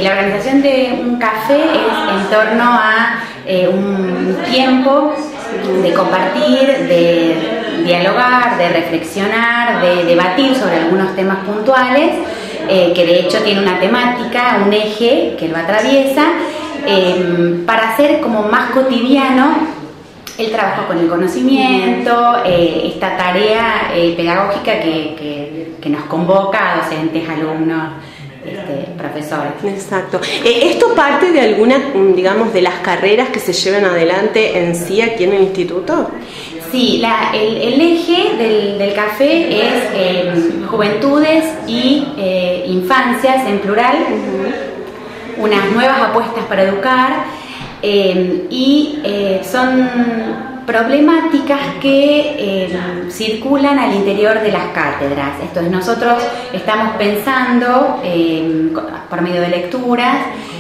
la organización de un café es en torno a un tiempo de compartir, de dialogar, de reflexionar, de debatir sobre algunos temas puntuales, que de hecho tiene una temática, un eje que lo atraviesa, para hacer como más cotidiano el trabajo con el conocimiento, esta tarea pedagógica que nos convoca a docentes, alumnos, profesores. Exacto. ¿Esto parte de alguna, digamos, de las carreras que se llevan adelante en sí aquí en el instituto? Sí, el eje del café es juventudes y infancias en plural, unas nuevas apuestas para educar, y son problemáticas que circulan al interior de las cátedras. Entonces nosotros estamos pensando por medio de lecturas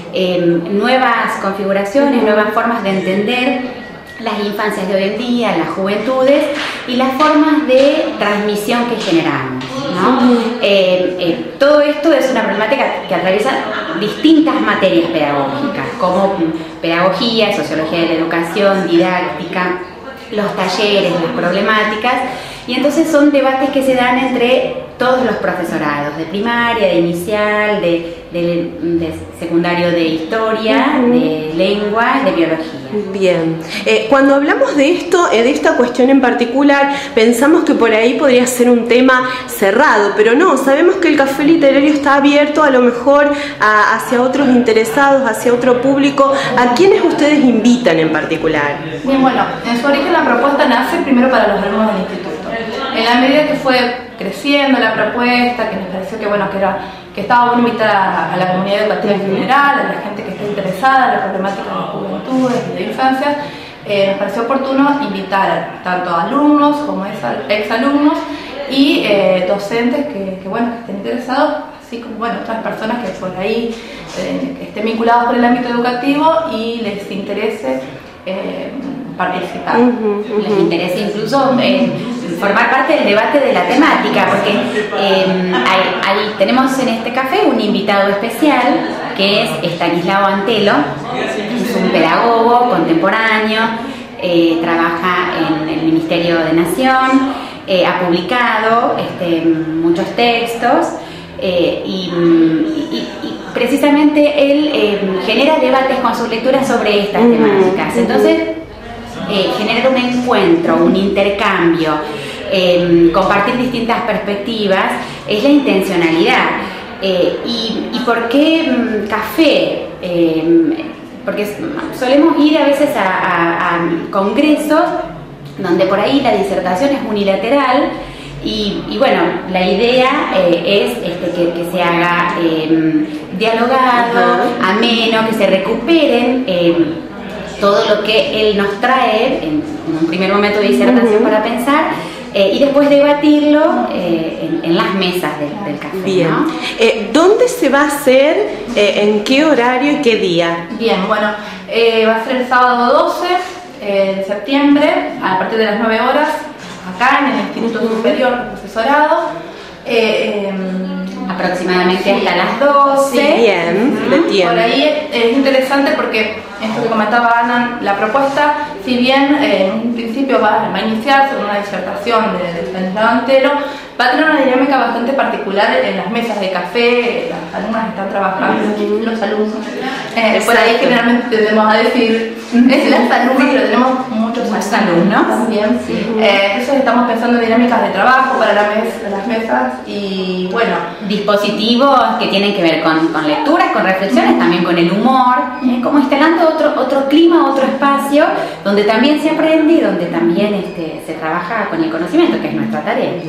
nuevas configuraciones, nuevas formas de entender las infancias de hoy en día, las juventudes y las formas de transmisión que generamos, ¿no? Todo esto es una problemática que atraviesa distintas materias pedagógicas, como pedagogía, sociología de la educación, didáctica, los talleres, las problemáticas, y entonces son debates que se dan entre todos los profesorados, de primaria, de inicial, de secundario de historia, de lengua, de biología. Bien, cuando hablamos de esto, de esta cuestión en particular, pensamos que por ahí podría ser un tema cerrado, pero no, sabemos que el café literario está abierto a lo mejor hacia otros interesados, hacia otro público. ¿A quiénes ustedes invitan en particular? Bien, bueno, en su origen la propuesta nace primero para los alumnos del instituto. En la medida que fue creciendo la propuesta, que nos pareció que estaba bueno invitar a la comunidad educativa en general, a la gente que esté interesada en la problemática de las juventudes y de infancias, nos pareció oportuno invitar tanto a alumnos como exalumnos y docentes que estén interesados, así como otras personas que por ahí que estén vinculados con el ámbito educativo y les interese participar. Les interesa incluso formar parte del debate de la temática, porque ahí tenemos en este café un invitado especial que es Estanislao Antelo. Es un pedagogo contemporáneo, trabaja en el Ministerio de Nación, ha publicado muchos textos y precisamente él genera debates con sus lecturas sobre estas temáticas. Entonces generar un encuentro, un intercambio, compartir distintas perspectivas es la intencionalidad. ¿Y por qué café? Porque solemos ir a veces a congresos donde por ahí la disertación es unilateral y bueno, la idea es que se haga dialogado, ameno, que se recuperen todo lo que él nos trae en un primer momento de disertación para pensar y después debatirlo en las mesas del café. Bien. ¿No? ¿Dónde se va a hacer? ¿En qué horario y qué día? Bien, bueno, va a ser el sábado 12 de septiembre a partir de las 9 horas acá en el Instituto Superior de Profesorado. Aproximadamente hasta las 12. Sí, bien, de tiempo. Por ahí es interesante porque esto que comentaba Ana, la propuesta, si bien en un principio va a iniciarse con una disertación de Estanislao Antelo, va a tener una dinámica bastante particular en las mesas de café. Las alumnas están trabajando, los alumnos. Por ahí generalmente tendemos a decir es las alumnas, pero tenemos muchos alumnos también. Sí. Entonces estamos pensando en dinámicas de trabajo para las mesas y bueno, dispositivos que tienen que ver con lecturas, con reflexiones, también con el humor, como instalando otro clima, otro espacio donde también se aprende y donde también se trabaja con el conocimiento, que es nuestra tarea.